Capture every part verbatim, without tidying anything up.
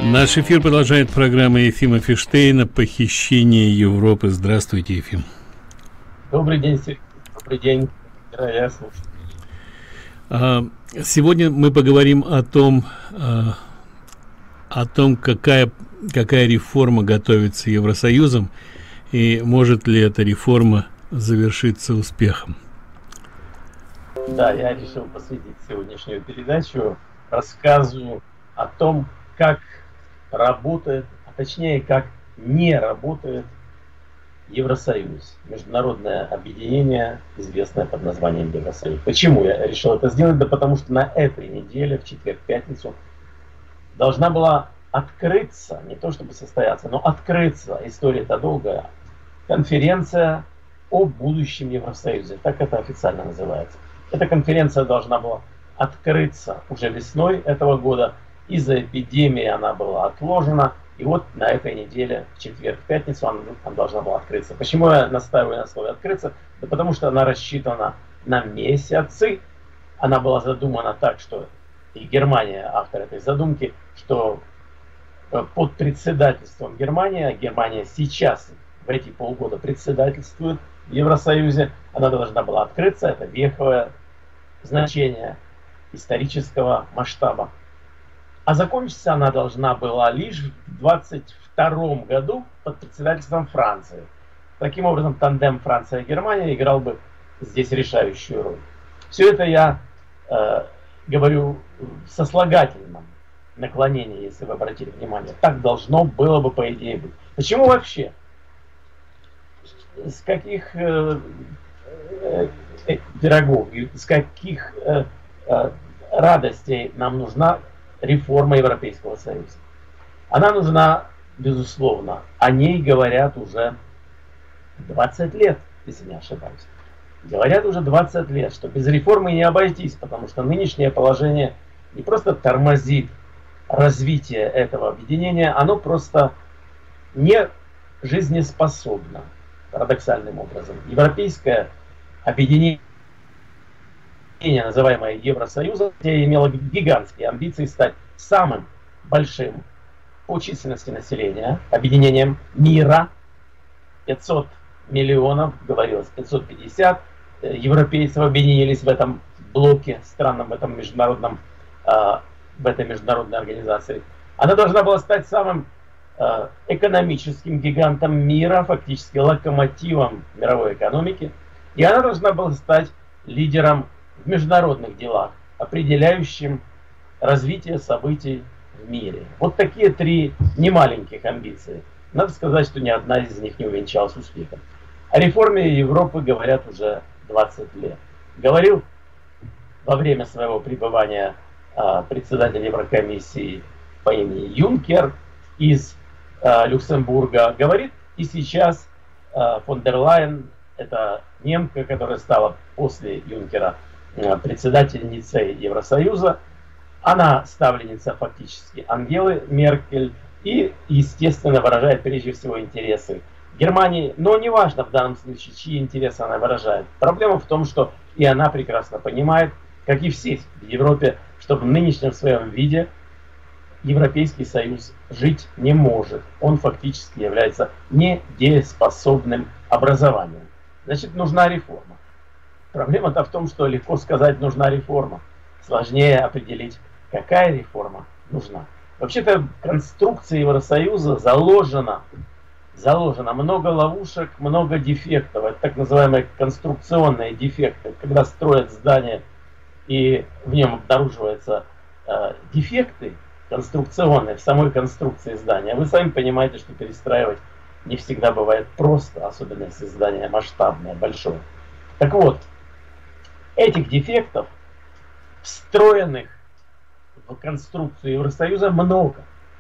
Наш эфир продолжает программа Ефима Фиштейна «Похищение Европы». Здравствуйте, Ефим. Добрый день, Сергей. Добрый день, я слушаю. Сегодня мы поговорим о том, о том, какая, какая реформа готовится Евросоюзом и может ли эта реформа завершиться успехом. Да, я решил посвятить сегодняшнюю передачу рассказу о том, как работает, а точнее, как не работает Евросоюз, международное объединение, известное под названием Евросоюз. Почему я решил это сделать? Да потому что на этой неделе, в четверг-пятницу, должна была открыться, не то чтобы состояться, но открыться, история-то долгая, конференция о будущем Евросоюзе. Так это официально называется. Эта конференция должна была открыться уже весной этого года. Из-за эпидемии она была отложена. И вот на этой неделе, в четверг-пятницу, она, она должна была открыться. Почему я настаиваю на слове «открыться»? Да потому что она рассчитана на месяцы. Она была задумана так, что и Германия, автор этой задумки, что под председательством Германии, а Германия сейчас в эти полгода председательствует в Евросоюзе, она должна была открыться. Это веховое значение исторического масштаба. А закончиться она должна была лишь в двадцать втором году под председательством Франции. Таким образом, тандем Франция-Германия играл бы здесь решающую роль. Все это я э, говорю в сослагательном наклонении, если вы обратили внимание. Так должно было бы, по идее, быть. Почему вообще? С каких э, э, э, пирогов, с каких э, э, радостей нам нужна реформа Европейского Союза? Она нужна, безусловно. О ней говорят уже двадцать лет, если не ошибаюсь. Говорят уже двадцать лет, что без реформы не обойтись, потому что нынешнее положение не просто тормозит развитие этого объединения, оно просто не жизнеспособно, парадоксальным образом. Европейское объединение, называемое Евросоюзом, имело гигантские амбиции стать самым большим по численности населения объединением мира. пятьсот миллионов, говорилось пятьсот пятьдесят европейцев объединились в этом блоке, странном в этом международном, в этой международной организации. Она должна была стать самым экономическим гигантом мира, фактически локомотивом мировой экономики. И она должна была стать лидером в международных делах, определяющим развитие событий в мире. Вот такие три немаленьких амбиции. Надо сказать, что ни одна из них не увенчалась успехом. О реформе Европы говорят уже двадцать лет. Говорил во время своего пребывания а, председатель Еврокомиссии по имени Юнкер из а, Люксембурга. Говорит и сейчас а, фон дер Лайен, это немка, которая стала после Юнкера председательницей Евросоюза. Она ставленница фактически Ангелы Меркель и, естественно, выражает прежде всего интересы Германии. Но не важно в данном случае, чьи интересы она выражает. Проблема в том, что и она прекрасно понимает, как и все в Европе, что в нынешнем своем виде Европейский Союз жить не может. Он фактически является недееспособным образованием. Значит, нужна реформа. Проблема-то в том, что легко сказать «нужна реформа». Сложнее определить, какая реформа нужна. Вообще-то в конструкции Евросоюза заложено, заложено много ловушек, много дефектов. Это так называемые конструкционные дефекты. Когда строят здание и в нем обнаруживаются э, дефекты конструкционные в самой конструкции здания, вы сами понимаете, что перестраивать не всегда бывает просто, особенно если здание масштабное, большое. Так вот, этих дефектов, встроенных в конструкцию Евросоюза, много.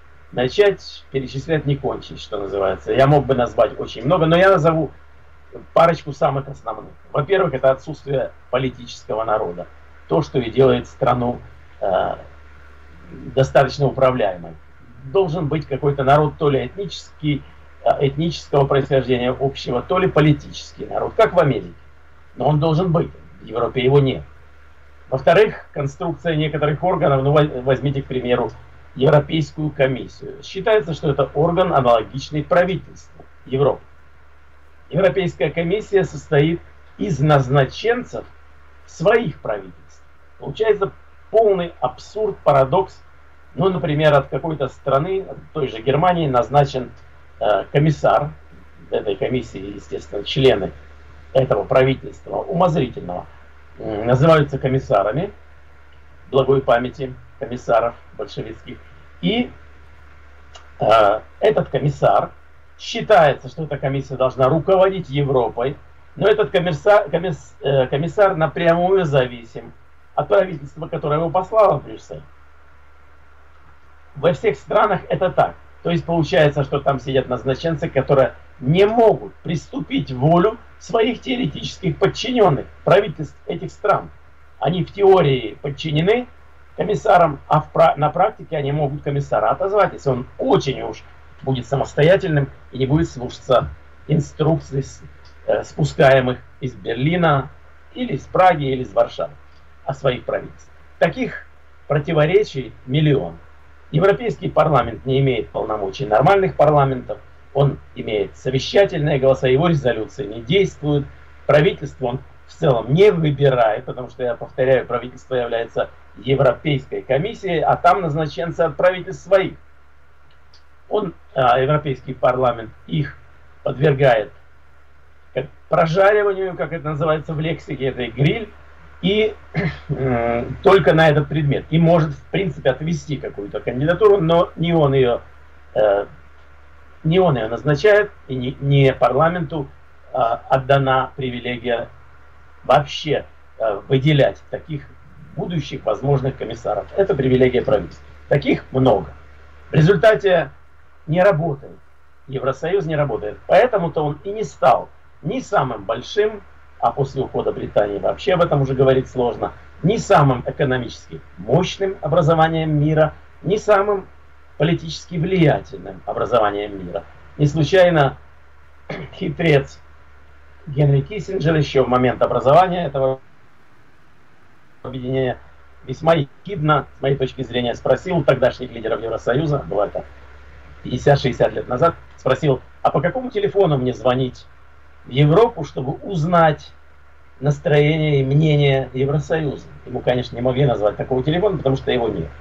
Начать перечислять не кончить, что называется. Я мог бы назвать очень много, но я назову парочку самых основных. Во-первых, это отсутствие политического народа. То, что и делает страну э, достаточно управляемой. Должен быть какой-то народ, то ли этнический, этнического происхождения общего, то ли политический народ, как в Америке. Но он должен быть. В Европе его нет. Во-вторых, конструкция некоторых органов, ну возьмите, к примеру, Европейскую комиссию. Считается, что это орган, аналогичный правительству Европы. Европейская комиссия состоит из назначенцев своих правительств. Получается полный абсурд, парадокс. Ну, например, от какой-то страны, от той же Германии, назначен э, комиссар этой комиссии, естественно, члены этого правительства умозрительного, э, называются комиссарами, благой памяти комиссаров большевистских. И э, этот комиссар, считается, что эта комиссия должна руководить Европой, но этот комиссар, комисс, э, комиссар напрямую зависим от правительства, которое его послало в Брюссель. Во всех странах это так. То есть получается, что там сидят назначенцы, которые не могут приступить волю своих теоретических подчиненных, правительств этих стран. Они в теории подчинены комиссарам, а в, на практике они могут комиссара отозвать, если он очень уж будет самостоятельным и не будет слушаться инструкций, э, спускаемых из Берлина, или из Праги, или из Варшавы, о своих правительствах. Таких противоречий миллион. Европейский парламент не имеет полномочий нормальных парламентов, он имеет совещательные голоса, его резолюции не действуют, правительство он в целом не выбирает, потому что, я повторяю, правительство является Европейской комиссией, а там назначенцы от правительств своих. Он, а, Европейский парламент, их подвергает как прожариванию, как это называется в лексике, это гриль, и э, только на этот предмет. И может, в принципе, отвести какую-то кандидатуру, но не он ее, э, не он ее назначает, и не, не парламенту э, отдана привилегия вообще э, выделять таких будущих возможных комиссаров. Это привилегия правительства. Таких много. В результате не работает. Евросоюз не работает. Поэтому-то он и не стал ни самым большим, а после ухода Британии вообще об этом уже говорить сложно, ни самым экономически мощным образованием мира, ни самым политически влиятельным образованием мира. Не случайно хитрец Генри Киссинджер еще в момент образования этого объединения весьма ехидно, с моей точки зрения, спросил у тогдашних лидеров Евросоюза, было это пятьдесят-шестьдесят лет назад, спросил, а по какому телефону мне звонить в Европу, чтобы узнать настроение и мнение Евросоюза? Ему, конечно, не могли назвать такого телефона, потому что его нет.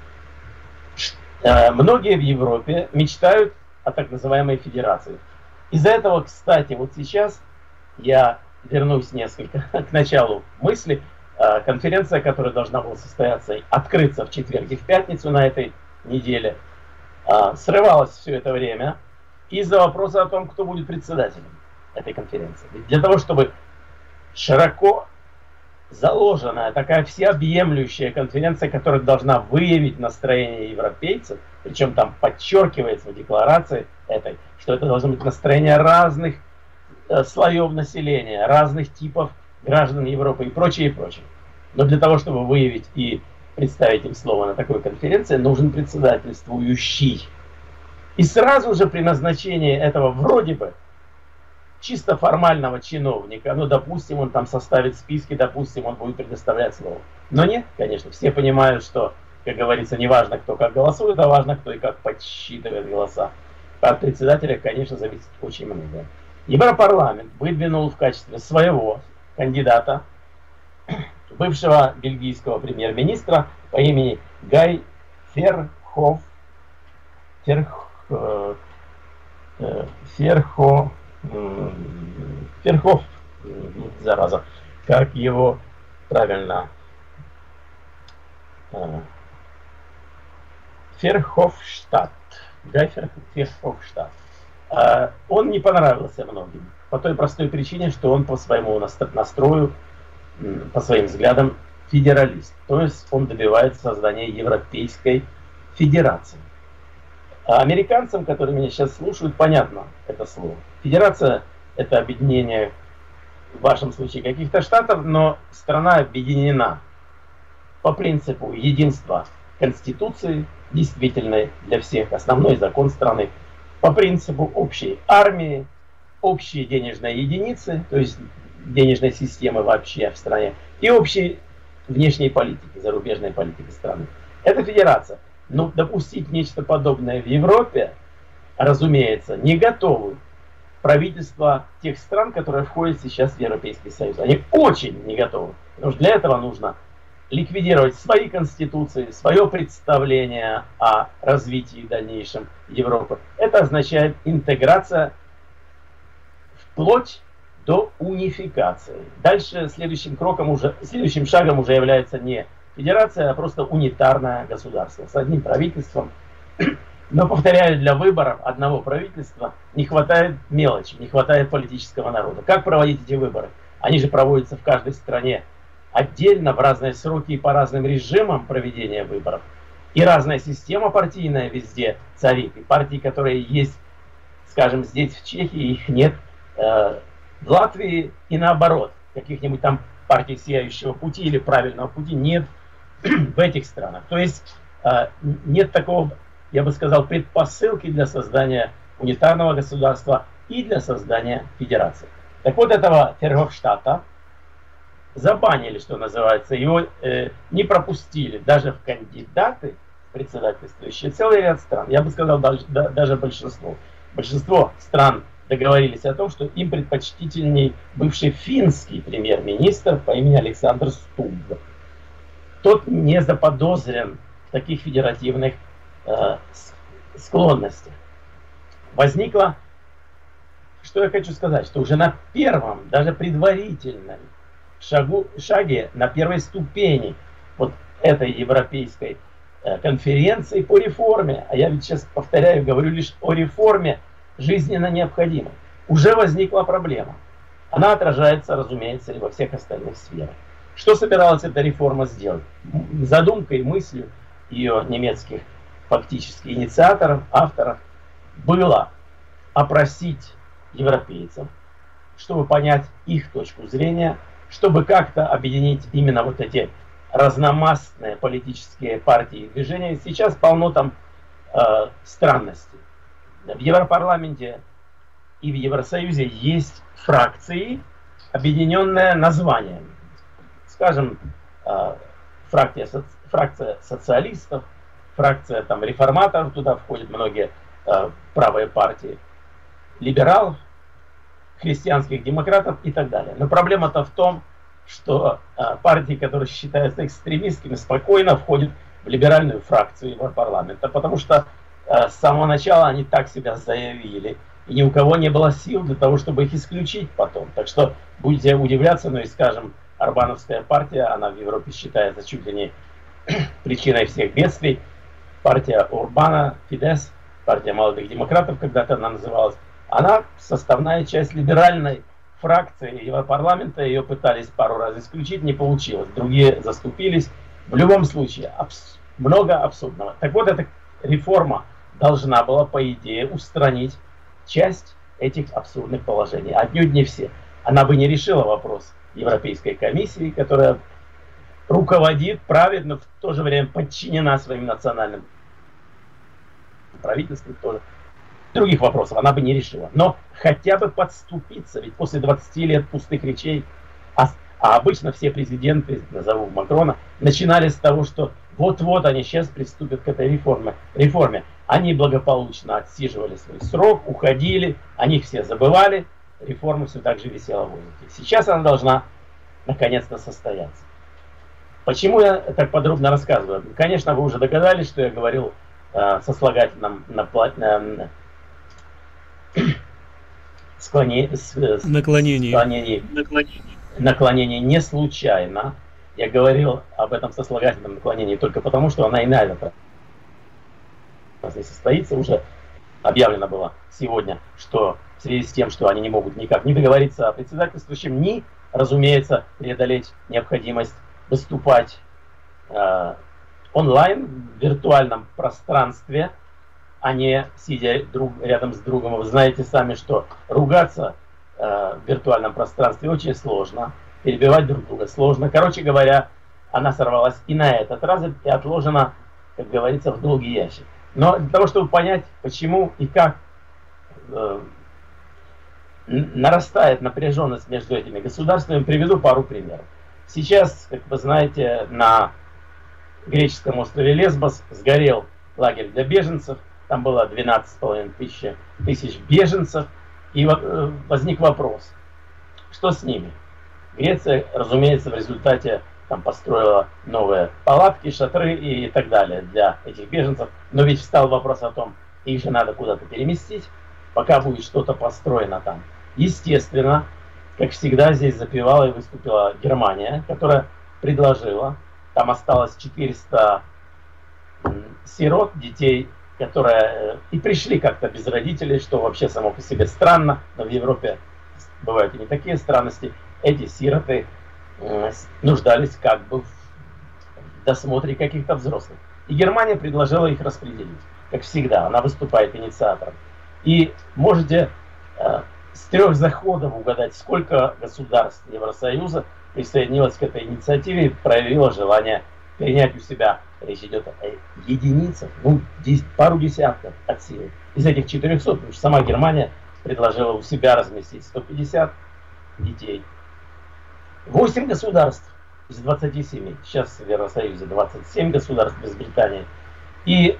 Многие в Европе мечтают о так называемой федерации. Из-за этого, кстати, вот сейчас я вернусь несколько к началу мысли. Конференция, которая должна была состояться, открыться в четверг и в пятницу на этой неделе, срывалась все это время из-за вопроса о том, кто будет председателем этой конференции. Ведь для того, чтобы широко заложенная, такая всеобъемлющая конференция, которая должна выявить настроение европейцев, причем там подчеркивается в декларации этой, что это должно быть настроение разных э, слоев населения, разных типов граждан Европы и прочее, и прочее. Но для того, чтобы выявить и представить им слово на такой конференции, нужен председательствующий. И сразу же при назначении этого вроде бы чисто формального чиновника, ну, допустим, он там составит списки, допустим, он будет предоставлять слово. Но нет, конечно, все понимают, что, как говорится, не важно, кто как голосует, а важно, кто и как подсчитывает голоса. От председателя, конечно, зависит очень многое. Европарламент выдвинул в качестве своего кандидата бывшего бельгийского премьер-министра по имени Гай Ферхоф, Ферх, э, э, Ферхо, э, Ферхоф, э, зараза, как его правильно, э, Ферхофштадт, Гай Ферхофштадт. Э, он не понравился многим, по той простой причине, что он по своему настрою, по своим взглядам федералист. То есть он добивается создания Европейской Федерации. А американцам, которые меня сейчас слушают, понятно это слово. Федерация — это объединение, в вашем случае, каких-то штатов, но страна объединена по принципу единства Конституции, действительной для всех, основной закон страны, по принципу общей армии, общей денежной единицы, то есть денежной системы вообще в стране, и общей внешней политики, зарубежной политики страны. Это федерация. Но допустить нечто подобное в Европе, разумеется, не готовы правительства тех стран, которые входят сейчас в Европейский Союз. Они очень не готовы. Потому что для этого нужно ликвидировать свои конституции, свое представление о развитии дальнейшем Европы. Это означает интеграция вплоть до унификации. Дальше следующим кроком уже, следующим шагом уже является не федерация, а просто унитарное государство с одним правительством. Но, повторяю, для выборов одного правительства не хватает мелочи, не хватает политического народа. Как проводить эти выборы? Они же проводятся в каждой стране отдельно, в разные сроки и по разным режимам проведения выборов. И разная система партийная везде царит. И партии, которые есть, скажем, здесь в Чехии, их нет э, в Латвии и наоборот. Каких-нибудь там партий сияющего пути или правильного пути нет в этих странах. То есть э, нет такого, я бы сказал, предпосылки для создания унитарного государства и для создания федерации. Так вот, этого Ферховштадта забанили, что называется, его э, не пропустили даже в кандидаты председательствующие целый ряд стран. Я бы сказал, даже, да, даже большинство. Большинство стран договорились о том, что им предпочтительней бывший финский премьер-министр по имени Александр Стуб. Тот не заподозрен в таких федеративных э, склонностях. Возникло, что я хочу сказать, что уже на первом, даже предварительном шагу, шаге, на первой ступени вот этой европейской э, конференции по реформе, а я ведь сейчас повторяю, говорю лишь о реформе жизненно необходимой, уже возникла проблема. Она отражается, разумеется, и во всех остальных сферах. Что собиралась эта реформа сделать? Задумкой, мыслью ее немецких фактически инициаторов, авторов, было опросить европейцев, чтобы понять их точку зрения, чтобы как-то объединить именно вот эти разномастные политические партии и движения. Сейчас полно там э, странностей. В Европарламенте и в Евросоюзе есть фракции, объединенные названием. Скажем, э, фракция, фракция социалистов, фракция там, реформаторов, туда входят многие э, правые партии, либералов, христианских демократов и так далее. Но проблема-то в том, что э, партии, которые считаются экстремистскими, спокойно входят в либеральную фракцию Европарламента, потому что э, с самого начала они так себя заявили, и ни у кого не было сил для того, чтобы их исключить потом. Так что будете удивляться, но и, скажем, Орбановская партия, она в Европе считается чуть ли не причиной всех бедствий. Партия Орбана, Фидес, партия молодых демократов, когда-то она называлась, она составная часть либеральной фракции Европарламента. Ее пытались пару раз исключить, не получилось. Другие заступились. В любом случае, абс много абсурдного. Так вот, эта реформа должна была, по идее, устранить часть этих абсурдных положений. Отнюдь не все. Она бы не решила вопрос Европейской комиссии, которая руководит, правит, но в то же время подчинена своим национальным правительствам тоже. Других вопросов она бы не решила. Но хотя бы подступиться, ведь после двадцати лет пустых речей, а, а обычно все президенты, назову Макрона, начинали с того, что вот-вот они сейчас приступят к этой реформе. реформе. Они благополучно отсиживали свой срок, уходили, о них все забывали, реформа все так же висела в воздухе. Сейчас она должна наконец-то состояться. Почему я так подробно рассказываю? Конечно, вы уже догадались, что я говорил э, сослагательном на, на, Склоне, с, наклонение. Склонение, наклонение. наклонение не случайно. Я говорил об этом сослагательном наклонении только потому, что она и на этот раз не состоится. Уже объявлено было сегодня, что в связи с тем, что они не могут никак не договориться о председательствующем, ни, разумеется, преодолеть необходимость выступать э, онлайн в виртуальном пространстве, а не сидя друг рядом с другом. Вы знаете сами, что ругаться э, в виртуальном пространстве очень сложно, перебивать друг друга сложно. Короче говоря, она сорвалась и на этот раз, и отложена, как говорится, в долгий ящик. Но для того, чтобы понять, почему и как э, нарастает напряженность между этими государствами, приведу пару примеров. Сейчас, как вы знаете, на греческом острове Лесбос сгорел лагерь для беженцев, там было двенадцать с половиной тысяч, тысяч беженцев, и вот э, возник вопрос, что с ними? Греция, разумеется, в результате там построила новые палатки, шатры и, и так далее для этих беженцев, но ведь встал вопрос о том, их же надо куда-то переместить, пока будет что-то построено там. Естественно, как всегда, здесь запевала и выступила Германия, которая предложила, там осталось четыреста сирот, детей, которые и пришли как-то без родителей, что вообще само по себе странно, но в Европе бывают и не такие странности. Эти сироты нуждались как бы в досмотре каких-то взрослых. И Германия предложила их распределить, как всегда, она выступает инициатором. И можете э, с трех заходов угадать, сколько государств Евросоюза присоединилось к этой инициативе и проявило желание перенять у себя. Речь идет о единицах, ну, пару десятков от силы. Из этих четырёхсот, потому что сама Германия предложила у себя разместить сто пятьдесят детей. восемь государств из двадцати семи, сейчас в Евросоюзе двадцать семь государств без Британии, и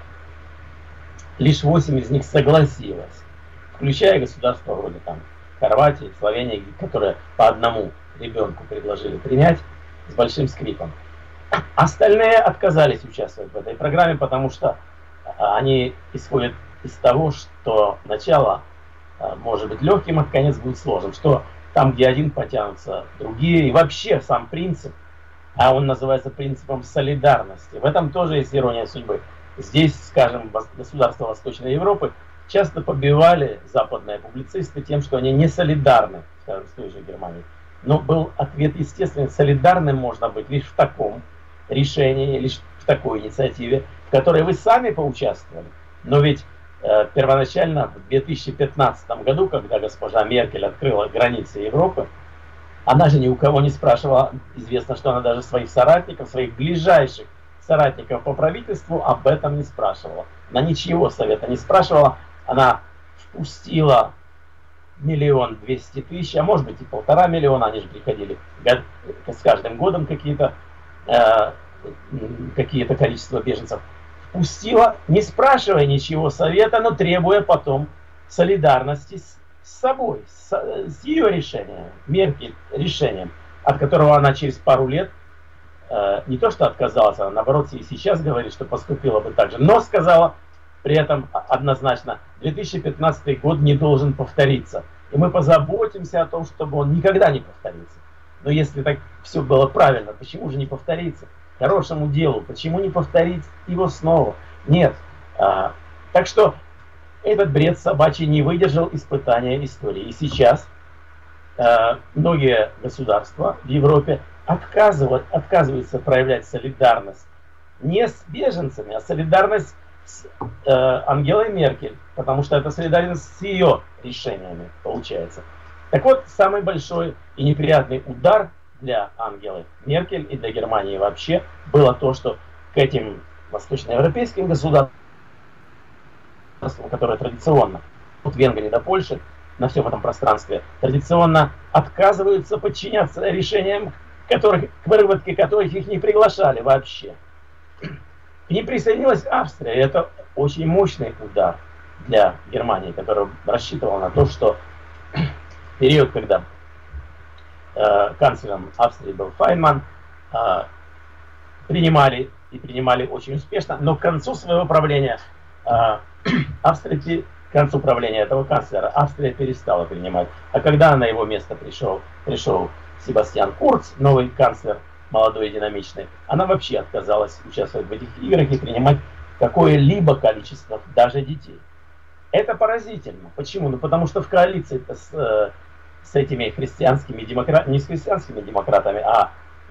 лишь восемь из них согласилось, включая государства вроде там Хорватии, Словении, которые по одному ребенку предложили принять с большим скрипом. Остальные отказались участвовать в этой программе, потому что они исходят из того, что начало может быть легким, а конец будет сложным, что там, где один потянутся, другие, и вообще сам принцип, а он называется принципом солидарности. В этом тоже есть ирония судьбы. Здесь, скажем, государства Восточной Европы часто побивали западные публицисты тем, что они не солидарны, скажем, с той же Германией. Но был ответ естественный: солидарным можно быть лишь в таком решении, лишь в такой инициативе, в которой вы сами поучаствовали. Но ведь э, первоначально в две тысячи пятнадцатом году, когда госпожа Меркель открыла границы Европы, она же ни у кого не спрашивала, известно, что она даже своих соратников, своих ближайших соратников по правительству об этом не спрашивала. Она ничего совета не спрашивала, она впустила миллион двести тысяч, а может быть и полтора миллиона, они же приходили с каждым годом какие-то э, какие-то количество беженцев, впустила, не спрашивая ничего совета, но требуя потом солидарности с, с собой, с, с ее решением, Меркель решением, от которого она через пару лет э, не то что отказалась, а наоборот и сейчас говорит, что поступила бы так же, но сказала при этом однозначно: две тысячи пятнадцатый год не должен повториться. И мы позаботимся о том, чтобы он никогда не повторился. Но если так все было правильно, почему же не повториться? Хорошему делу, почему не повторить его снова? Нет. А, так что этот бред собачий не выдержал испытания истории. И сейчас а, многие государства в Европе отказывают, отказываются проявлять солидарность не с беженцами, а солидарность с э, Ангелой Меркель, потому что это солидарность с ее решениями получается. Так вот, самый большой и неприятный удар для Ангелы Меркель и для Германии вообще было то, что к этим восточноевропейским государствам, которые традиционно, от Венгрии до Польши, на всем этом пространстве, традиционно отказываются подчиняться решениям, которых, к выработке которых их не приглашали вообще. К ним присоединилась Австрия, и это очень мощный удар для Германии, которая рассчитывала на то, что в период, когда э, канцлером Австрии был Файнман, э, принимали и принимали очень успешно, но к концу своего правления э, Австрия, к концу правления этого канцлера Австрия перестала принимать. А когда на его место пришел, пришел Себастьян Курц, новый канцлер, молодой и динамичный, она вообще отказалась участвовать в этих играх и принимать какое-либо количество даже детей. Это поразительно. Почему? Ну потому что в коалиции с, с этими христианскими демократами, не с христианскими демократами, а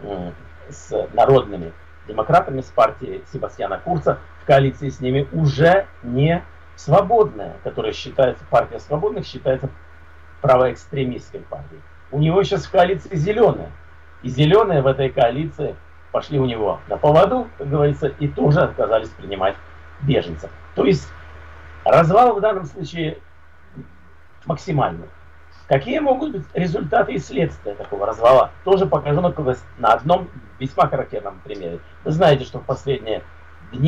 с народными демократами, с партией Себастьяна Курца, в коалиции с ними уже не свободная, которая считается, партия свободных считается правоэкстремистской партией. У него сейчас в коалиции зеленые. И зеленые в этой коалиции пошли у него на поводу, как говорится, и тоже отказались принимать беженцев. То есть развал в данном случае максимальный. Какие могут быть результаты и следствия такого развала? Тоже покажу на одном весьма характерном примере. Вы знаете, что в последние дни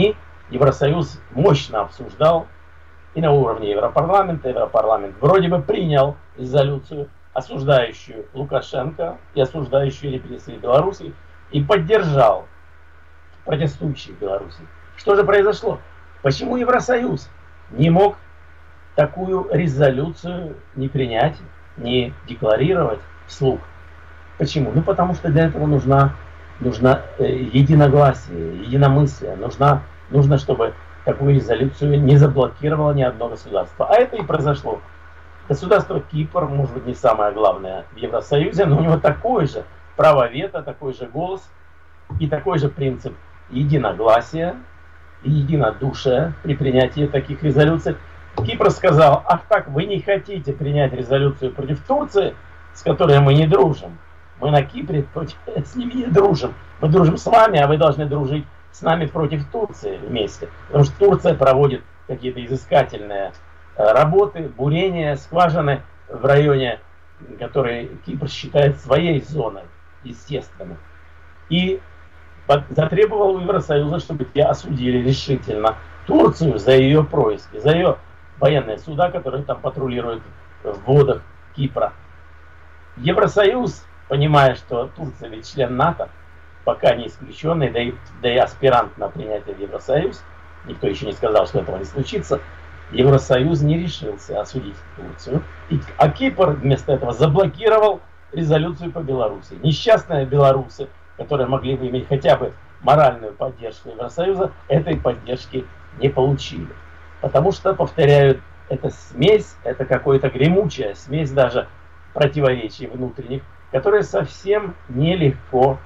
Евросоюз мощно обсуждал и на уровне Европарламента. Европарламент вроде бы принял резолюцию, осуждающую Лукашенко и осуждающую репрессии в Беларуси, и поддержал протестующих в Беларуси. Что же произошло? Почему Евросоюз не мог такую резолюцию не принять, не декларировать вслух? Почему? Ну потому что для этого нужна, нужна э, единогласие, единомыслие, нужна, нужно, чтобы такую резолюцию не заблокировало ни одно государство. А это и произошло. Государство Кипр, может быть, не самое главное в Евросоюзе, но у него такое же право вето, такой же голос и такой же принцип единогласия и единодушия при принятии таких резолюций. Кипр сказал: ах так, вы не хотите принять резолюцию против Турции, с которой мы не дружим. Мы на Кипре против, с ними не дружим. Мы дружим с вами, а вы должны дружить с нами против Турции вместе. Потому что Турция проводит какие-то изыскательные работы, бурения, скважины в районе, который Кипр считает своей зоной, естественно. И затребовал у Евросоюза, чтобы те осудили решительно Турцию за ее происки, за ее военные суда, которые там патрулируют в водах Кипра. Евросоюз, понимая, что Турция ведь член НАТО, пока не исключенный, да и, да и аспирант на принятие в Евросоюз, никто еще не сказал, что этого не случится, Евросоюз не решился осудить Турцию, и, а Кипр вместо этого заблокировал резолюцию по Беларуси. Несчастные белорусы, которые могли бы иметь хотя бы моральную поддержку Евросоюза, этой поддержки не получили. Потому что, повторяю, это смесь, это какая-то гремучая смесь даже противоречий внутренних, которые совсем нелегко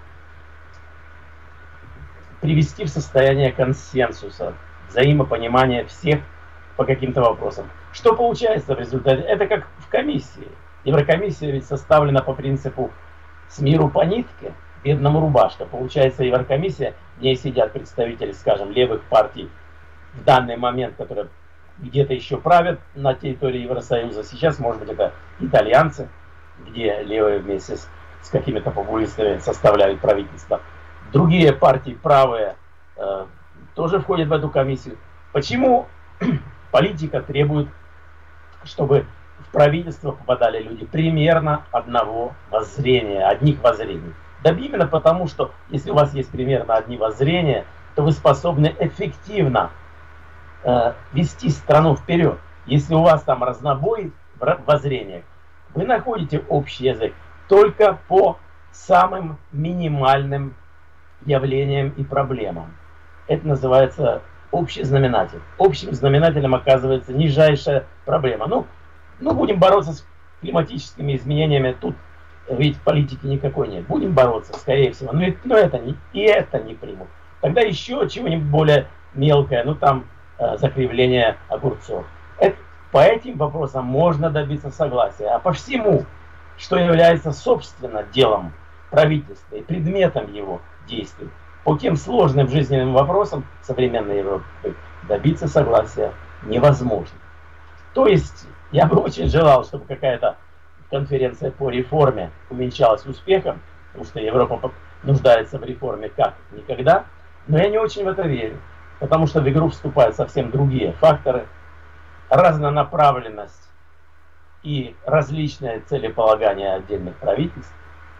привести в состояние консенсуса, взаимопонимания всех по каким-то вопросам. Что получается в результате? Это как в комиссии. Еврокомиссия ведь составлена по принципу «с миру по нитке, бедному рубашка». Получается, Еврокомиссия, в ней сидят представители, скажем, левых партий в данный момент, которые где-то еще правят на территории Евросоюза. Сейчас, может быть, это итальянцы, где левые вместе с, с какими-то популистами составляют правительство. Другие партии правые э, тоже входят в эту комиссию. Почему политика требует, чтобы в правительство попадали люди примерно одного воззрения, одних воззрений? Да именно потому, что если у вас есть примерно одни воззрения, то вы способны эффективно э, вести страну вперед. Если у вас там разнобой в воззрениях, вы находите общий язык только по самым минимальным явлениям и проблемам. Это называется общий знаменатель. Общим знаменателем оказывается нижайшая проблема. Ну, ну будем бороться с климатическими изменениями. Тут ведь политики никакой нет. Будем бороться, скорее всего. Но, но это не, и это не примут. Тогда еще чего-нибудь более мелкое. Ну там э, закривление огурцов. Это, по этим вопросам можно добиться согласия. А по всему, что является собственно делом правительства и предметом его действий, по тем сложным жизненным вопросам современной Европы добиться согласия невозможно. То есть я бы очень желал, чтобы какая-то конференция по реформе увенчалась успехом, потому что Европа нуждается в реформе как никогда, но я не очень в это верю, потому что в игру вступают совсем другие факторы, разнонаправленность и различные целеполагания отдельных правительств.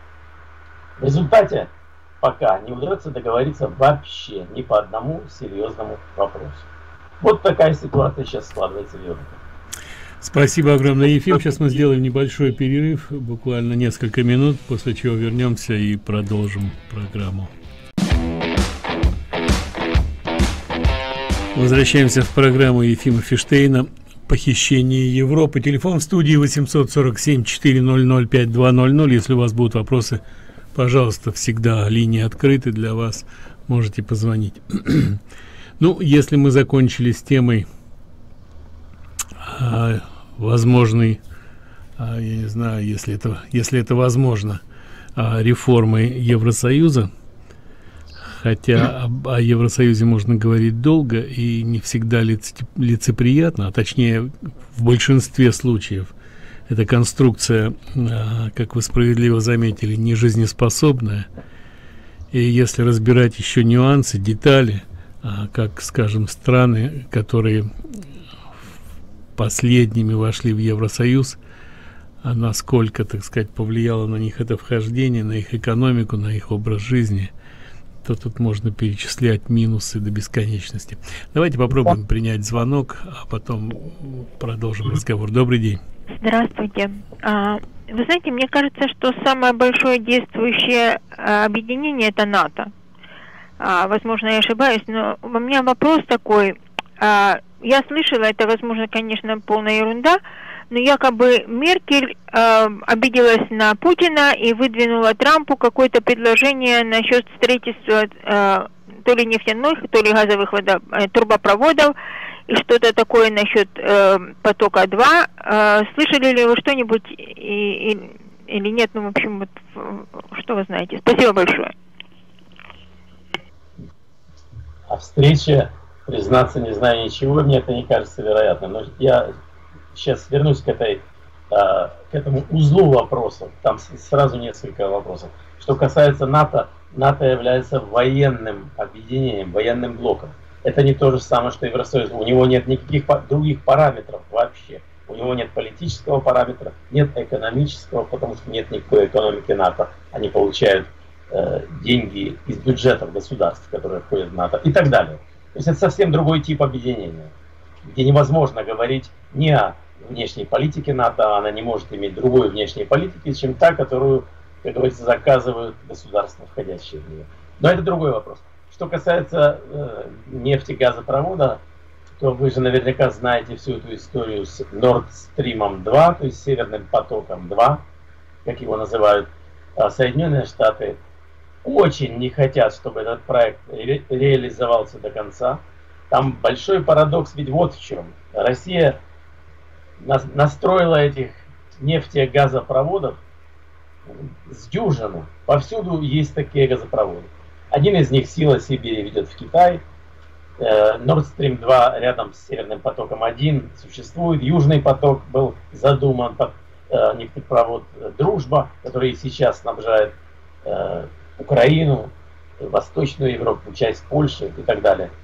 В результате пока не удается договориться вообще ни по одному серьезному вопросу. Вот такая ситуация сейчас складывается в Европе. Спасибо огромное, Ефим. Сейчас мы сделаем небольшой перерыв, буквально несколько минут, после чего вернемся и продолжим программу. Возвращаемся в программу Ефима Фиштейна «Похищение Европы». Телефон в студии восемьсот сорок семь четыреста пятьдесят два ноль ноль. Если у вас будут вопросы, пожалуйста, всегда линии открыты для вас, можете позвонить. Ну, если мы закончили с темой а, возможной, а, я не знаю, если это, если это возможно, а, реформы Евросоюза, хотя об, о Евросоюзе можно говорить долго и не всегда лиц, лицеприятно, а точнее в большинстве случаев эта конструкция, а, как вы справедливо заметили, не жизнеспособная. И если разбирать еще нюансы, детали, как, скажем, страны, которые последними вошли в Евросоюз, а насколько, так сказать, повлияло на них это вхождение, на их экономику, на их образ жизни, то тут можно перечислять минусы до бесконечности. Давайте попробуем принять звонок, а потом продолжим разговор. Добрый день. Здравствуйте. Вы знаете, мне кажется, что самое большое действующее объединение — это НАТО. Возможно, я ошибаюсь, но у меня вопрос такой. Я слышала, это, возможно, конечно, полная ерунда, но якобы Меркель э, обиделась на Путина и выдвинула Трампу какое-то предложение насчет строительства э, то ли нефтяных, то ли газовых водо, э, трубопроводов и что-то такое насчет э, потока два. Э, слышали ли вы что-нибудь и, и, или нет? Ну, в общем, вот, что вы знаете? Спасибо большое. О встрече, признаться, не знаю ничего, мне это не кажется вероятным, но я сейчас вернусь к этой, к этому узлу вопросов. Там сразу несколько вопросов. Что касается НАТО, НАТО является военным объединением, военным блоком. Это не то же самое, что Евросоюз. У него нет никаких других параметров вообще. У него нет политического параметра, нет экономического, потому что нет никакой экономики НАТО. Они получают э, деньги из бюджетов государств, которые входят в НАТО, и так далее. То есть это совсем другой тип объединения, где невозможно говорить не о внешней политике НАТО, она не может иметь другой внешней политики, чем та, которую, как говорится, заказывают государства, входящие в нее. Но это другой вопрос. Что касается э, нефти, газопровода, то вы же наверняка знаете всю эту историю с Nord Stream два, то есть Северным потоком два, как его называют. А Соединенные Штаты очень не хотят, чтобы этот проект ре реализовался до конца. Там большой парадокс, ведь вот в чем. Россия настроила этих нефти- и газопроводов с дюжину. Повсюду есть такие газопроводы. Один из них сила Сибири ведет в Китай. Nord Stream два рядом с Северным потоком один существует. Южный поток был задуман под нефтепровод «Дружба», который сейчас снабжает Украину, Восточную Европу, часть Польши и так далее.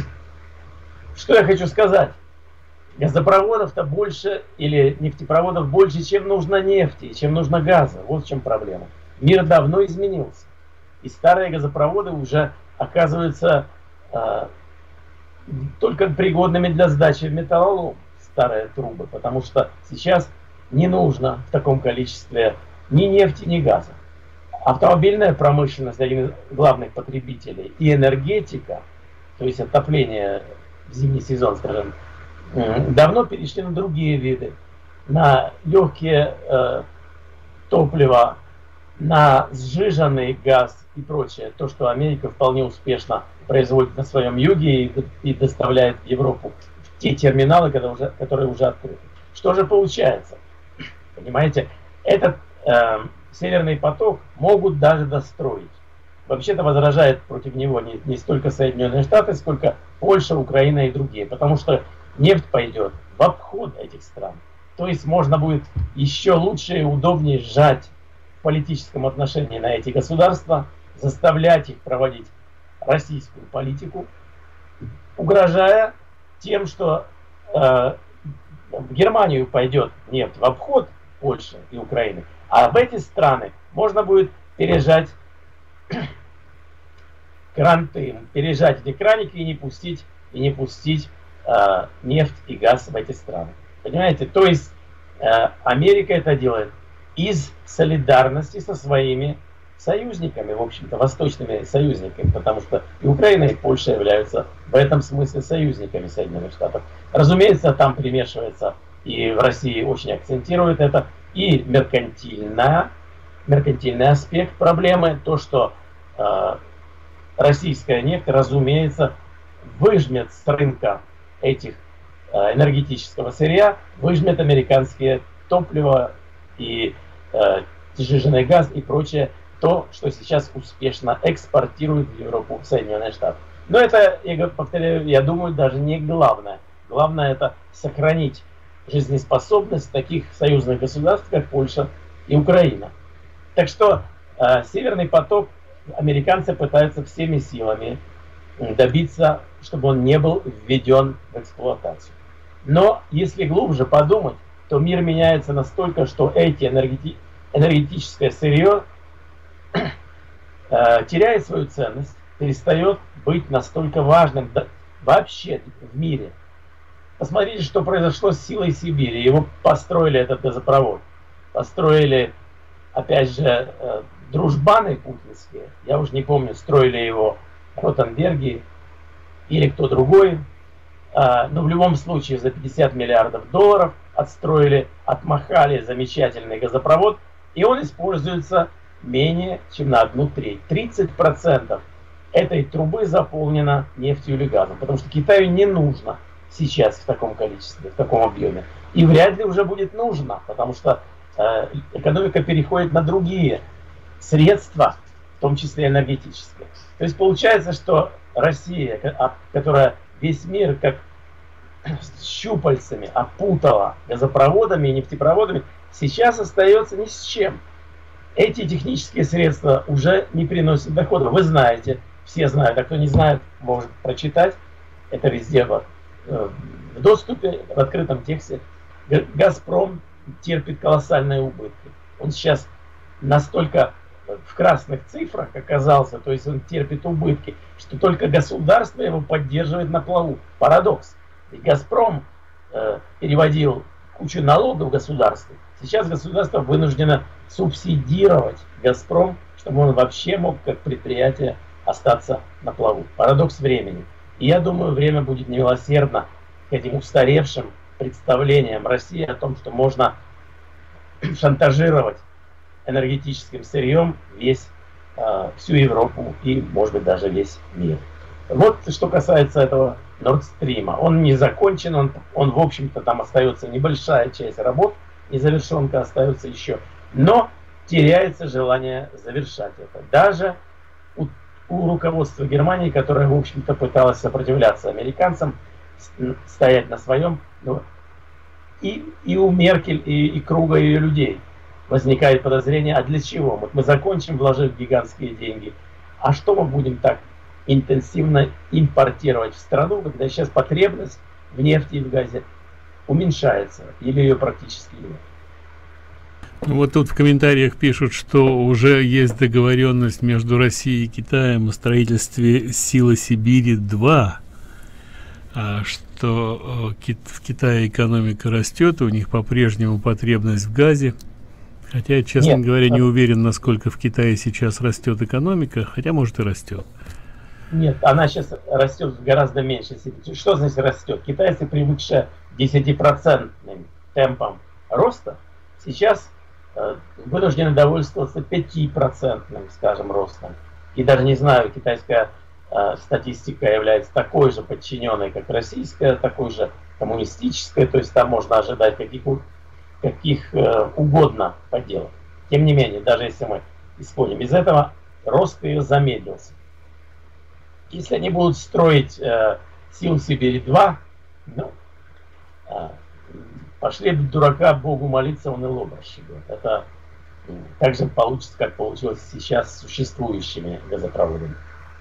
Что я хочу сказать? Газопроводов-то больше, или нефтепроводов больше, чем нужно нефти, чем нужно газа. Вот в чем проблема. Мир давно изменился. И старые газопроводы уже оказываются э, только пригодными для сдачи в металлолом, старые трубы. Потому что сейчас не нужно в таком количестве ни нефти, ни газа. Автомобильная промышленность, один из главных потребителей, и энергетика, то есть отопление в зимний сезон, скажем, давно перешли на другие виды, на легкие э, топлива, на сжиженный газ и прочее. То, что Америка вполне успешно производит на своем юге и, и доставляет в Европу в те терминалы, которые уже, которые уже открыты. Что же получается? Понимаете, этот э, Северный поток могут даже достроить. Вообще-то возражает против него не, не столько Соединенные Штаты, сколько Польша, Украина и другие. Потому что нефть пойдет в обход этих стран. То есть можно будет еще лучше и удобнее сжать в политическом отношении на эти государства, заставлять их проводить российскую политику, угрожая тем, что э, в Германию пойдет нефть в обход Польши и Украины, а в эти страны можно будет пережать кранты, пережать эти краники и не пустить, и не пустить э, нефть и газ в эти страны. Понимаете? То есть э, Америка это делает из солидарности со своими союзниками, в общем-то, восточными союзниками, потому что и Украина, и Польша являются в этом смысле союзниками Соединенных Штатов. Разумеется, там примешивается, и в России очень акцентирует это, и меркантильная, меркантильный аспект проблемы, то, что э, российская нефть, разумеется, выжмет с рынка этих э, энергетического сырья, выжмет американские топлива и э, сжиженный газ и прочее, то, что сейчас успешно экспортирует в Европу, в Соединенные Штаты. Но это, я повторяю, я думаю, даже не главное. Главное это сохранить жизнеспособность таких союзных государств, как Польша и Украина. Так что э, Северный поток американцы пытаются всеми силами добиться, чтобы он не был введен в эксплуатацию. Но если глубже подумать, то мир меняется настолько, что эти энергети энергетическое сырье э, теряет свою ценность, перестает быть настолько важным да, вообще в мире. Посмотрите, что произошло с Силой Сибири. Его построили, этот газопровод. Построили, опять же, э, дружбаны путинские. Я уже не помню, строили его Ротенберги или кто другой. Э, но в любом случае за пятьдесят миллиардов долларов отстроили, отмахали замечательный газопровод. И он используется менее чем на одну треть. тридцать процентов этой трубы заполнено нефтью или газом. Потому что Китаю не нужно сейчас в таком количестве, в таком объеме. И вряд ли уже будет нужно, потому что э, экономика переходит на другие средства, в том числе энергетические. То есть получается, что Россия, которая весь мир как с щупальцами опутала газопроводами и нефтепроводами, сейчас остается ни с чем. Эти технические средства уже не приносят дохода. Вы знаете, все знают, а кто не знает, может прочитать. Это везде в, в доступе, в открытом тексте. Газпром терпит колоссальные убытки. Он сейчас настолько в красных цифрах оказался, то есть он терпит убытки, что только государство его поддерживает на плаву. Парадокс. Ведь Газпром э, переводил кучу налогов государству. Сейчас государство вынуждено субсидировать Газпром, чтобы он вообще мог как предприятие остаться на плаву. Парадокс времени. И я думаю, время будет немилосердно к этим устаревшим представлениям России о том, что можно шантажировать энергетическим сырьем весь, э, всю Европу и, может быть, даже весь мир. Вот что касается этого Nord Stream. Он не закончен, он, он в общем-то, там остается небольшая часть работ, незавершенка остается еще. Но теряется желание завершать это. Даже у, у руководства Германии, которое, в общем-то, пыталось сопротивляться американцам, стоять на своем, ну, и, и у Меркель, и, и круга ее людей возникает подозрение, а для чего? Вот мы закончим, вложив гигантские деньги, а что мы будем так интенсивно импортировать в страну, когда сейчас потребность в нефти и в газе уменьшается, или ее практически нет. Вот тут в комментариях пишут, что уже есть договоренность между Россией и Китаем о строительстве Силы Сибири два, а что в Китае экономика растет, у них по-прежнему потребность в газе. Хотя я, честно Нет, говоря, не уверен, насколько в Китае сейчас растет экономика, хотя может и растет. Нет, она сейчас растет в гораздо меньшей степени. Что значит растет? Китайцы, привыкшие к десятипроцентным темпам роста, сейчас э, вынуждены довольствоваться пятипроцентным, скажем, ростом. И даже не знаю, китайская э, статистика является такой же подчиненной, как российская, такой же коммунистическая, то есть там можно ожидать каких, каких э, угодно поделок. Тем не менее, даже если мы исходим из этого, рост ее замедлился. Если они будут строить э, Силу Сибири два, ну, э, пошли дурака Богу молиться, он и лоб расшибет. Это э, так же получится, как получилось сейчас с существующими газопроводами.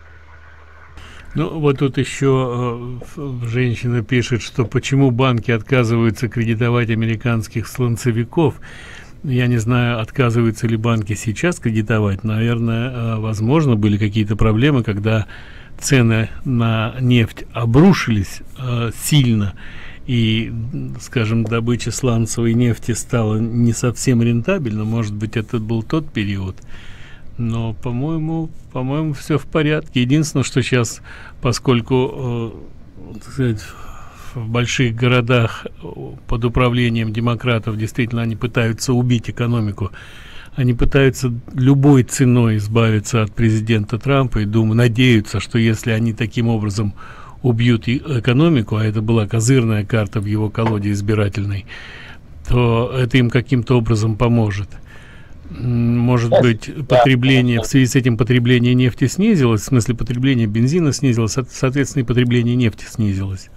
Ну, вот тут еще э, женщина пишет, что почему банки отказываются кредитовать американских сланцевиков. Я не знаю, отказываются ли банки сейчас кредитовать. Наверное, э, возможно, были какие-то проблемы, когда цены на нефть обрушились э, сильно, и, скажем, добыча сланцевой нефти стала не совсем рентабельна. Может быть, это был тот период. Но, по-моему, по-моему, все в порядке. Единственное, что сейчас, поскольку э, так сказать, в больших городах под управлением демократов действительно они пытаются убить экономику, они пытаются любой ценой избавиться от президента Трампа и думаю, надеются, что если они таким образом убьют экономику, а это была козырная карта в его колоде избирательной, то это им каким-то образом поможет. Может быть, потребление, в связи с этим потребление нефти снизилось, в смысле потребление бензина снизилось, соответственно, и потребление нефти снизилось.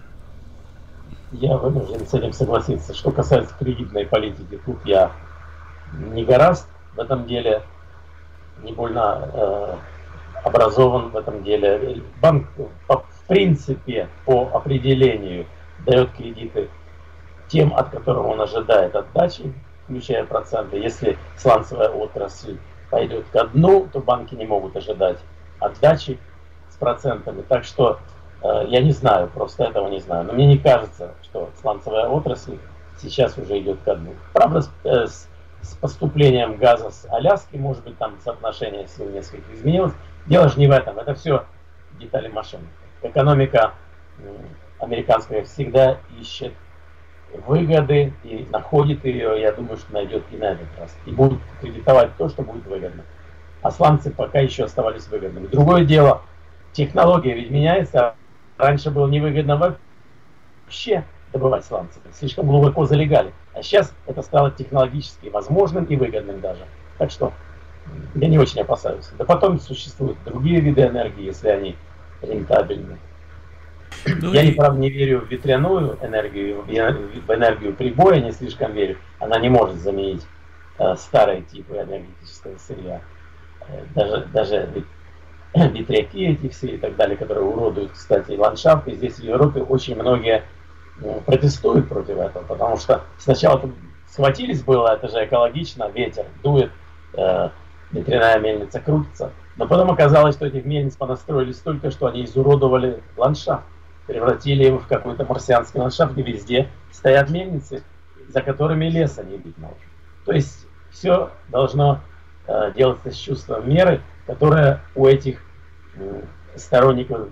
Я вынужден с этим согласиться. Что касается кредитной политики, тут я не гораст в этом деле, не больно э, образован в этом деле. Банк, в принципе, по определению дает кредиты тем, от которых он ожидает отдачи, включая проценты. Если сланцевая отрасль пойдет ко дну, то банки не могут ожидать отдачи с процентами. Так что э, я не знаю, просто этого не знаю. Но мне не кажется, что сланцевая отрасль сейчас уже идет ко дну. Правда, с, э, с, с поступлением газа с Аляски, может быть, там соотношение сил несколько изменилось. Дело же не в этом, это все детали машины. Экономика э, американская всегда ищет выгоды и находит ее, я думаю, что найдет и на этот раз. И будет кредитовать то, что будет выгодно. А сланцы пока еще оставались выгодными. Другое дело, технология ведь меняется. Раньше было невыгодно вообще добывать сланцы. Слишком глубоко залегали. А сейчас это стало технологически возможным и выгодным даже. Так что я не очень опасаюсь. Да потом существуют другие виды энергии, если они рентабельны. Ну, я, и... правда, не верю в ветряную энергию, в энергию прибоя не слишком верю. Она не может заменить э, старые типы энергетического сырья. Э, даже, даже ветряки эти все и так далее, которые уродуют, кстати, ландшафт. И здесь в Европе очень многие э, протестуют против этого, потому что сначала схватились было, это же экологично, ветер дует, э, ветряная мельница крутится. Но потом оказалось, что этих мельниц понастроили столько, что они изуродовали ландшафт. Превратили его в какой-то марсианский ландшафт, где везде стоят мельницы, за которыми леса не видно уже. То есть все должно э, делаться с чувством меры, которое у этих э, сторонников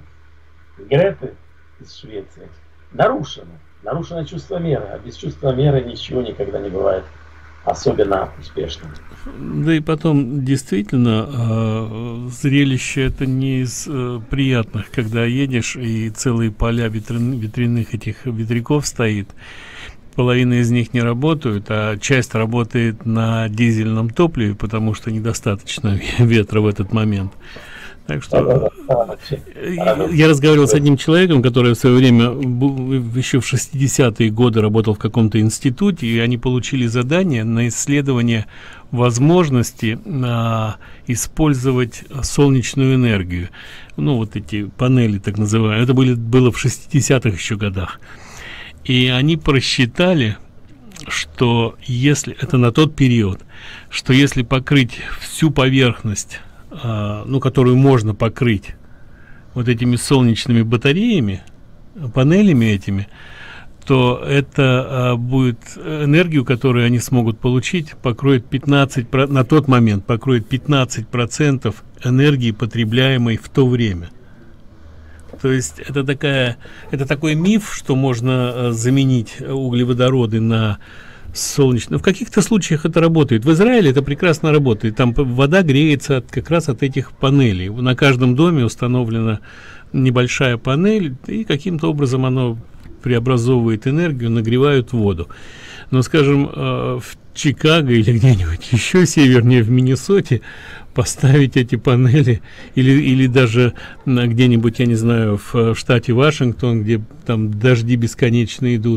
Греты из Швеции нарушено. Нарушено чувство меры, а без чувства меры ничего никогда не бывает особенно успешным. Да и потом, действительно, э, зрелище это не из э, приятных, когда едешь и целые поля ветряных, ветряных этих ветряков стоит. Половина из них не работают, а часть работает на дизельном топливе, потому что недостаточно ветра в этот момент. Так что я разговаривал с одним человеком, который в свое время еще в шестидесятые годы работал в каком-то институте, и они получили задание на исследование возможности а, использовать солнечную энергию. Ну, вот эти панели, так называемые. Это были, было в шестидесятых еще годах. И они просчитали, что если, это на тот период, что если покрыть всю поверхность, ну, которую можно покрыть вот этими солнечными батареями, панелями этими, то это а, будет энергию, которую они смогут получить, покроет пятнадцать, на тот момент покроет пятнадцать процентов энергии, потребляемой в то время. То есть это такая, это такой миф, что можно а, заменить углеводороды на солнечную. В каких-то случаях это работает. В Израиле это прекрасно работает. Там вода греется от, как раз от этих панелей. На каждом доме установлена небольшая панель, и каким-то образом оно преобразовывает энергию, нагревает воду. Но, скажем, в Чикаго или где-нибудь еще севернее, в Миннесоте, поставить эти панели, или, или даже где-нибудь, я не знаю, в штате Вашингтон, где там дожди бесконечно идут,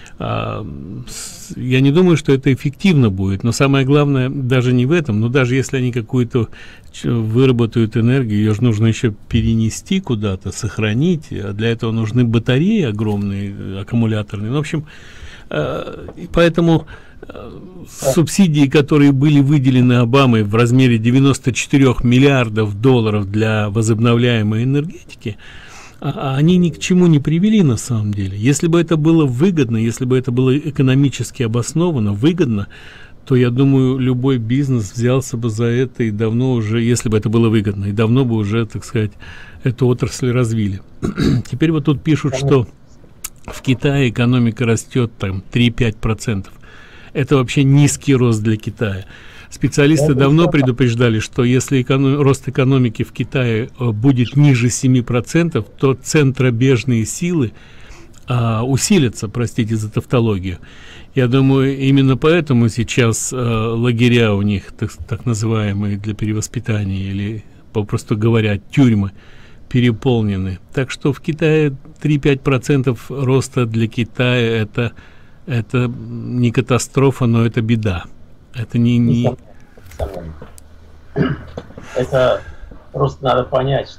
я не думаю, что это эффективно будет. Но самое главное даже не в этом, но даже если они какую-то выработают энергию, ее же нужно еще перенести куда-то, сохранить, а для этого нужны батареи огромные, аккумуляторные. Ну, в общем, и поэтому субсидии, которые были выделены Обамой в размере девяноста четырёх миллиардов долларов для возобновляемой энергетики, а они ни к чему не привели на самом деле. Если бы это было выгодно, если бы это было экономически обосновано, выгодно, то, я думаю, любой бизнес взялся бы за это и давно уже, если бы это было выгодно, и давно бы уже, так сказать, эту отрасль развили. Теперь вот тут пишут, что в Китае экономика растет там три-пять процентов. Это вообще низкий рост для Китая. Специалисты давно предупреждали, что если эконом... рост экономики в Китае будет ниже семи процентов, то центробежные силы а, усилятся, простите за тавтологию. Я думаю, именно поэтому сейчас а, лагеря у них, так, так называемые для перевоспитания, или, попросту говоря, тюрьмы, переполнены. Так что в Китае три-пять процентов роста для Китая это, это не катастрофа, но это беда. Это не, не... Это Просто надо понять,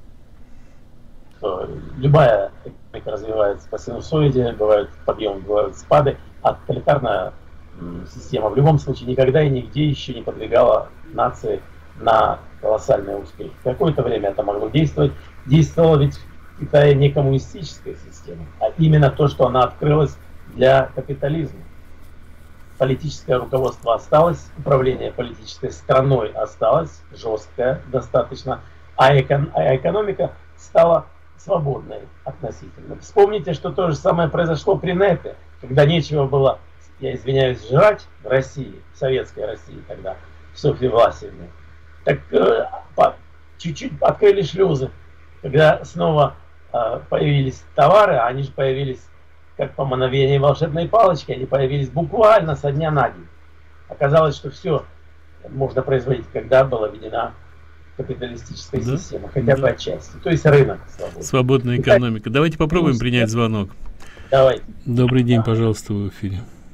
что любая экономика развивается по синусоиде, бывают подъемы, бывают спады, а тоталитарная система в любом случае никогда и нигде еще не подвигала нации на колоссальный успех. Какое-то время это могло действовать. Действовала ведь в Китае не коммунистическая система, а именно то, что она открылась для капитализма. Политическое руководство осталось, управление политической страной осталось, жесткое достаточно, а, эко, а экономика стала свободной относительно. Вспомните, что то же самое произошло при НЭПе, когда нечего было, я извиняюсь, жрать в России, в советской России тогда, в Софье Власевне. Так э, чуть-чуть открыли шлюзы, когда снова э, появились товары, а они же появились как по мановению волшебной палочки, они появились буквально со дня на день. Оказалось, что все можно производить, когда была введена капиталистическая да? система, хотя бы да. отчасти. То есть рынок свободный. Свободная экономика. Давайте попробуем ну, принять звонок. Давайте. Добрый день, пожалуйста, в эфире.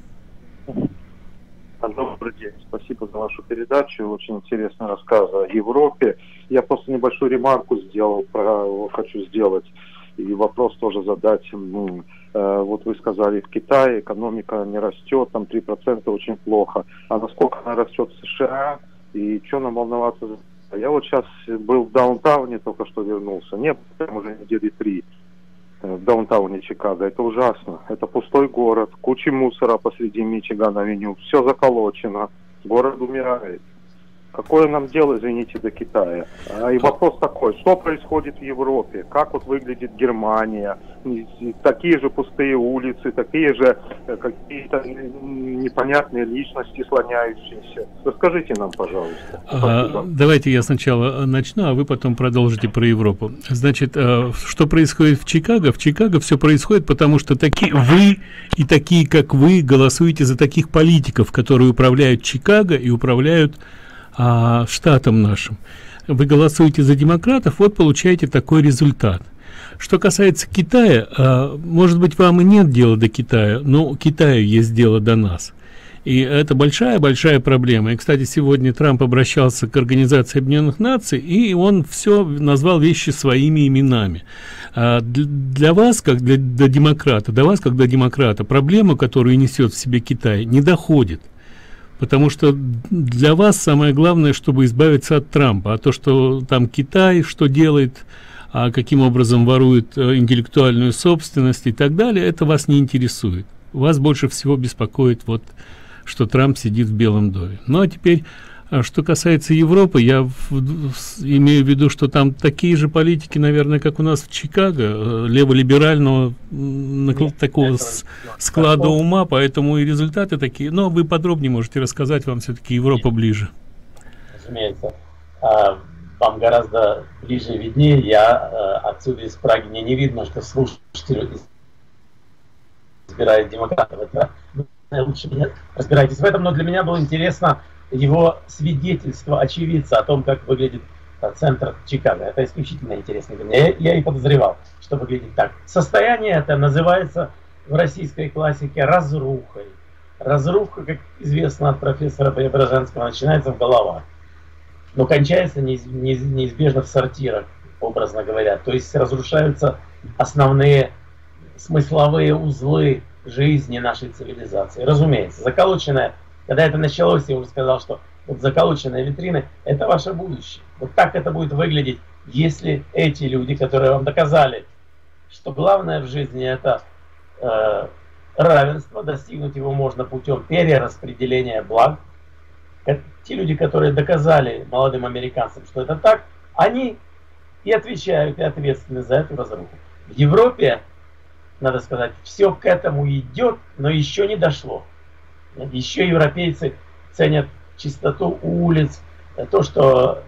Добрый день, спасибо за вашу передачу, очень интересный рассказ о Европе. Я просто небольшую ремарку сделал, про, хочу сделать, и вопрос тоже задать. Вот вы сказали, в Китае экономика не растет, там три процента очень плохо. А насколько она растет в США, и что нам волноваться? Я вот сейчас был в даунтауне, только что вернулся, не, прям уже недели три. В даунтауне Чикаго. Это ужасно. Это пустой город, куча мусора посреди Мичиган-авеню, все заколочено, город умирает. Какое нам дело, извините, до Китая? А, и вопрос такой, что происходит в Европе? Как вот выглядит Германия? Такие же пустые улицы, такие же какие-то непонятные личности слоняющиеся. Расскажите нам, пожалуйста. А, давайте я сначала начну, а вы потом продолжите про Европу. Значит, что происходит в Чикаго? В Чикаго все происходит, потому что такие вы и такие, как вы, голосуете за таких политиков, которые управляют Чикаго и управляют а, штатом нашим. Вы голосуете за демократов, вот получаете такой результат. Что касается Китая, а, может быть, вам и нет дела до Китая, но Китаю есть дело до нас. И это большая-большая проблема. И, кстати, сегодня Трамп обращался к Организации Объединенных Наций, и он все назвал вещи своими именами. А для, для вас, как для, для демократа, до вас, как до демократа, проблема, которую несет в себе Китай, не доходит. Потому что для вас самое главное, чтобы избавиться от Трампа. А то, что там Китай что делает, а каким образом ворует интеллектуальную собственность и так далее, это вас не интересует. Вас больше всего беспокоит, вот, что Трамп сидит в Белом доме. Ну а теперь, что касается Европы, я в, в, имею в виду, что там такие же политики, наверное, как у нас в Чикаго, леволиберального Нет, такого с, склада ума, поэтому и результаты такие. Но вы подробнее можете рассказать, вам все-таки Европа ближе. Разумеется. А, вам гораздо ближе и виднее. Я а, отсюда из Праги мне не видно, что слушатели избирают демократов. Это лучше меня разбирайтесь в этом, но для меня было интересно его свидетельство очевидца о том, как выглядит а, центр Чикаго. Это исключительно интересно для меня. Я, я и подозревал, что выглядит так. Состояние это называется в российской классике разрухой. Разруха, как известно от профессора Преображенского, начинается в головах, но кончается неизбежно в сортирах, образно говоря. То есть разрушаются основные смысловые узлы жизни нашей цивилизации. Разумеется, заколоченная, когда это началось, я уже сказал, что вот заколоченные витрины – это ваше будущее. Вот так это будет выглядеть, если эти люди, которые вам доказали, что главное в жизни – это э, равенство, достигнуть его можно путем перераспределения благ. Те люди, которые доказали молодым американцам, что это так, они и отвечают, и ответственны за эту разруху. В Европе, надо сказать, все к этому идет, но еще не дошло. Еще европейцы ценят чистоту улиц, то, что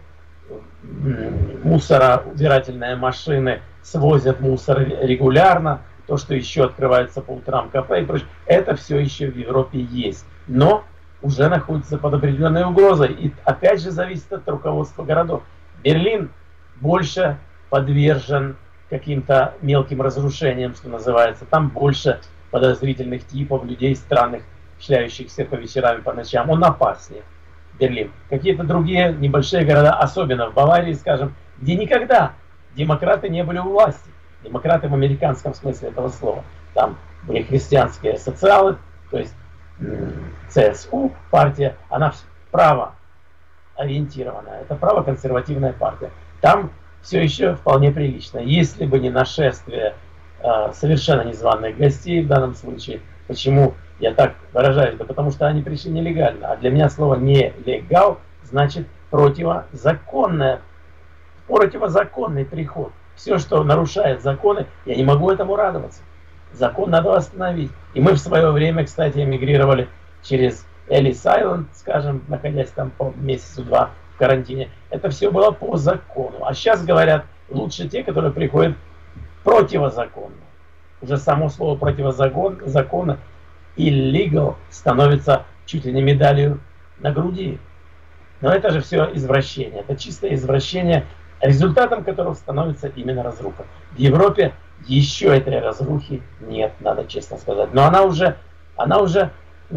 мусороубирательные машины свозят мусор регулярно, то, что еще открываются по утрам кафе и прочее. Это все еще в Европе есть, но уже находится под определенной угрозой. И опять же зависит от руководства городов. Берлин больше подвержен каким-то мелким разрушениям, что называется. Там больше подозрительных типов, людей странных, шляющихся по вечерам и по ночам. Он опаснее. Берлин. Какие-то другие небольшие города, особенно в Баварии, скажем, где никогда демократы не были у власти. Демократы в американском смысле этого слова. Там были христианские социалы, то есть ЦСУ партия, она право ориентированная, это право-консервативная партия. Там все еще вполне прилично. Если бы не нашествие э, совершенно незваных гостей в данном случае, почему я так выражаюсь? Да потому что они пришли нелегально. А для меня слово «нелегал» значит противозаконное, противозаконный приход. Все, что нарушает законы, я не могу этому радоваться. Закон надо восстановить. И мы в свое время, кстати, эмигрировали через Эллис-Айленд, скажем, находясь там по месяцу-два в карантине. Это все было по закону. А сейчас говорят, лучше те, которые приходят противозаконно. Уже само слово противозаконно, illegal, становится чуть ли не медалью на груди. Но это же все извращение. Это чистое извращение, результатом которого становится именно разруха. В Европе еще этой разрухи нет, надо честно сказать. Но она уже, она уже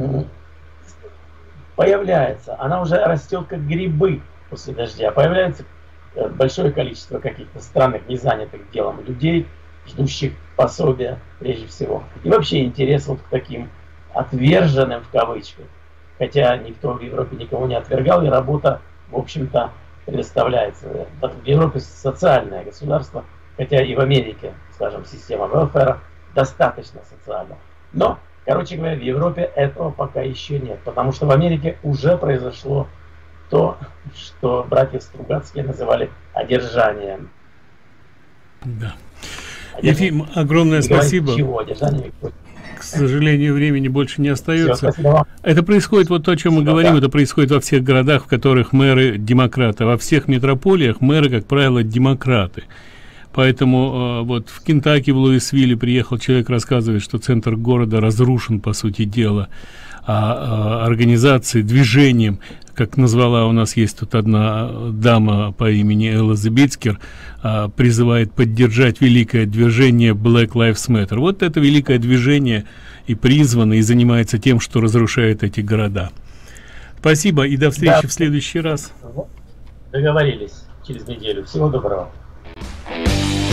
появляется, она уже растет как грибы после дождя. Появляется большое количество каких-то странных, незанятых делом людей, ждущих пособия прежде всего. И вообще интерес вот к таким отверженным в кавычках. Хотя никто в Европе никого не отвергал, и работа, в общем-то, предоставляется. В Европе социальное государство, хотя и в Америке, скажем, система welfare достаточно социальна. Но, короче говоря, в Европе этого пока еще нет, потому что в Америке уже произошло то, что братья Стругацкие называли одержанием. Да. Ефим, огромное спасибо. Чего? Одержание. К сожалению, времени больше не остается. Все, это происходит, вот то, о чем мы Все, говорим, да. это происходит во всех городах, в которых мэры демократы. Во всех метрополиях мэры, как правило, демократы. Поэтому э, вот в Кентаки, в Луисвилле приехал человек, рассказывает, что центр города разрушен, по сути дела, а, а, организацией, движением, как назвала у нас есть тут одна дама по имени Элла Забицкер, а, призывает поддержать великое движение Black Lives Matter. Вот это великое движение и призвано, и занимается тем, что разрушает эти города. Спасибо и до встречи да. в следующий раз. Договорились через неделю. Всего доброго. Thank you.